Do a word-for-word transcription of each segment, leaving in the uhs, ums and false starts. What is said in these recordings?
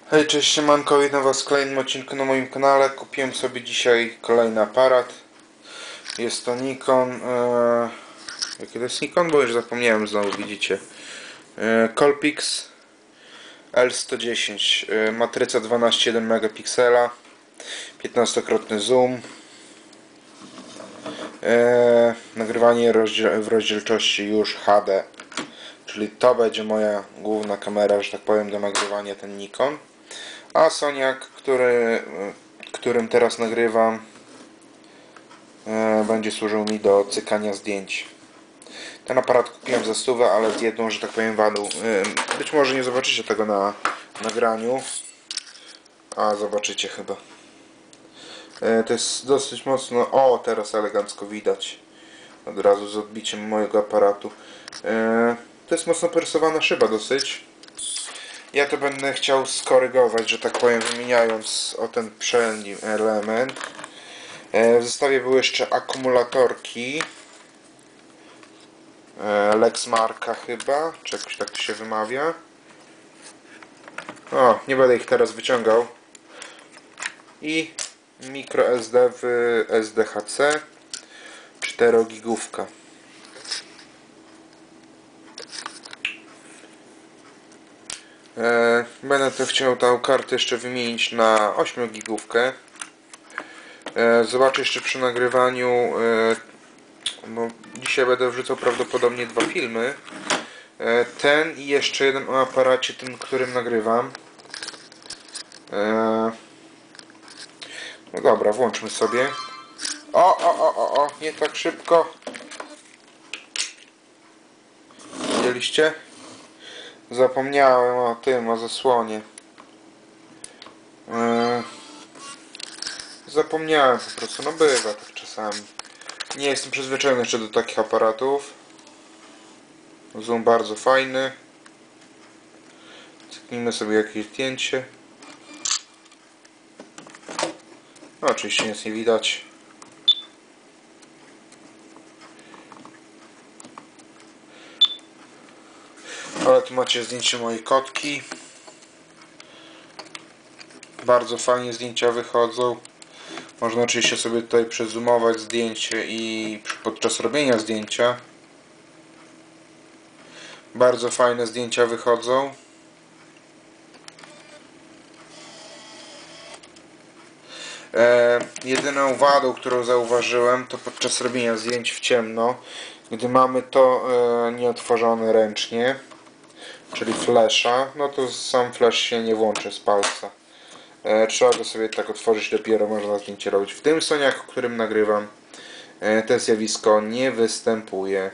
Hej, cześć, siemanko, witam was w kolejnym odcinku na moim kanale. Kupiłem sobie dzisiaj kolejny aparat. Jest to Nikon. Ee, jaki to jest Nikon? Bo już zapomniałem znowu, widzicie. E, Colpix L sto dziesięć. E, matryca dwanaście przecinek jeden megapiksela. piętnastokrotny zoom. E, nagrywanie rozdziel w rozdzielczości już H D. Czyli to będzie moja główna kamera, że tak powiem, do nagrywania, ten Nikon. A Soniak, który, którym teraz nagrywam, e, będzie służył mi do cykania zdjęć. Ten aparat kupiłem za stówę, ale z jedną, że tak powiem, wadą. E, być może nie zobaczycie tego na nagraniu, a zobaczycie chyba. E, to jest dosyć mocno... O, teraz elegancko widać. Od razu z odbiciem mojego aparatu. E, to jest mocno porysowana szyba dosyć. Ja to będę chciał skorygować, że tak powiem, wymieniając o ten przedni element. W zestawie były jeszcze akumulatorki Lexmarka chyba, czy jakoś tak to się wymawia. O, nie będę ich teraz wyciągał. I microSD w S D H C czterogigówka. Będę to chciał tą kartę jeszcze wymienić na ośmiogigówkę. Zobaczę jeszcze przy nagrywaniu, bo dzisiaj będę wrzucał prawdopodobnie dwa filmy. Ten i jeszcze jeden o aparacie, tym, którym nagrywam. No dobra, włączmy sobie. O, o, o, o, o, nie tak szybko. Widzieliście? Zapomniałem o tym, o zasłonie. Yy, zapomniałem po prostu, no bywa tak czasami. Nie jestem przyzwyczajony jeszcze do takich aparatów. Zoom bardzo fajny. Cyknijmy sobie jakieś zdjęcie. No, oczywiście nic nie widać. Ale tu macie zdjęcie mojej kotki. Bardzo fajnie zdjęcia wychodzą. Można oczywiście sobie tutaj przezoomować zdjęcie i podczas robienia zdjęcia. Bardzo fajne zdjęcia wychodzą. E, jedyną wadą, którą zauważyłem, to podczas robienia zdjęć w ciemno, gdy mamy to e, nieotworzone ręcznie, czyli flasha, no to sam flash się nie włączy z palca. E, trzeba go sobie tak otworzyć, dopiero można zdjęcie robić. W tym Soniaku, którym nagrywam, e, to zjawisko nie występuje.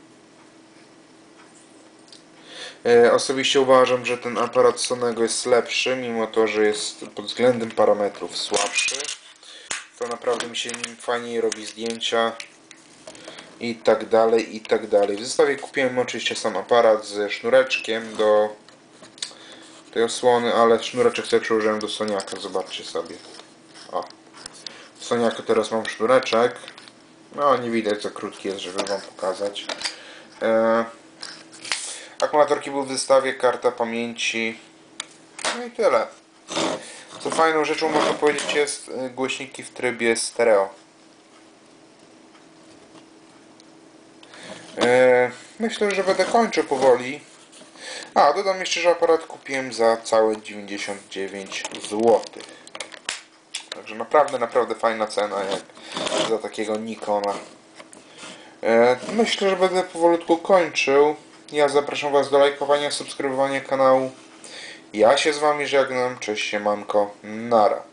E, osobiście uważam, że ten aparat Sonego jest lepszy, mimo to, że jest pod względem parametrów słabszy. To naprawdę mi się nim fajniej robi zdjęcia i tak dalej, i tak dalej. W zestawie kupiłem oczywiście sam aparat ze sznureczkiem do tej osłony, ale sznureczek sobie przyłożyłem do Soniaka, zobaczcie sobie. O, w Soniaku teraz mam sznureczek. No, nie widać, za krótki jest, żeby wam pokazać. E, akumulatorki były w zestawie, karta pamięci. No i tyle. Co fajną rzeczą, można powiedzieć, jest głośniki w trybie stereo. E, myślę, że będę kończył powoli. A, dodam jeszcze, że aparat kupiłem za całe dziewięćdziesiąt dziewięć złotych. Także naprawdę, naprawdę fajna cena jak za takiego Nikona. E, myślę, że będę powolutku kończył. Ja zapraszam was do lajkowania, subskrybowania kanału. Ja się z wami żegnam. Cześć, siemanko. Nara.